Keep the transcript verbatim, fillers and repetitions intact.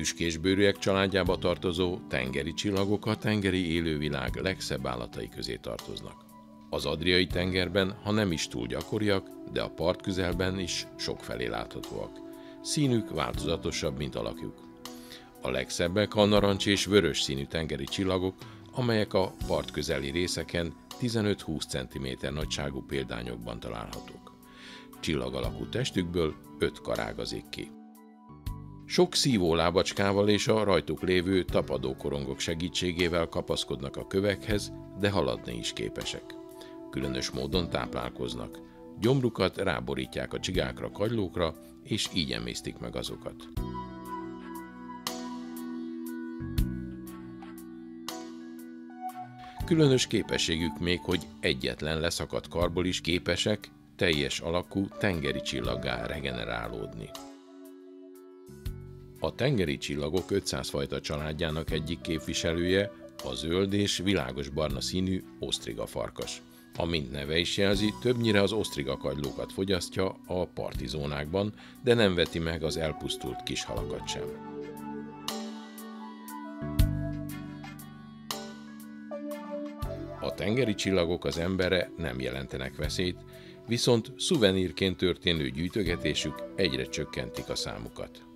tüskésbőrűek családjába tartozó tengeri csillagok a tengeri élővilág legszebb állatai közé tartoznak. Az Adriai tengerben, ha nem is túl gyakoriak, de a partközelben is sokfelé láthatóak. Színük változatosabb, mint alakjuk. A legszebbek a narancs és vörös színű tengeri csillagok, amelyek a partközeli részeken tizenöt-húsz centiméter nagyságú példányokban találhatók. Csillag alakú testükből öt kar ágazik ki. Sok szívó lábacskával és a rajtuk lévő tapadókorongok segítségével kapaszkodnak a kövekhez, de haladni is képesek. Különös módon táplálkoznak. Gyomrukat ráborítják a csigákra, kagylókra, és így emésztik meg azokat. Különös képességük még, hogy egyetlen leszakadt karból is képesek teljes alakú tengeri csillaggá regenerálódni. A tengeri csillagok ötszáz fajta családjának egyik képviselője a zöld és világos barna színű osztrigafarkas. A mint neve is jelzi, többnyire az osztrigakagylókat fogyasztja a parti zónákban, de nem veti meg az elpusztult kis halakat sem. A tengeri csillagok az emberre nem jelentenek veszélyt, viszont szuvenírként történő gyűjtögetésük egyre csökkentik a számukat.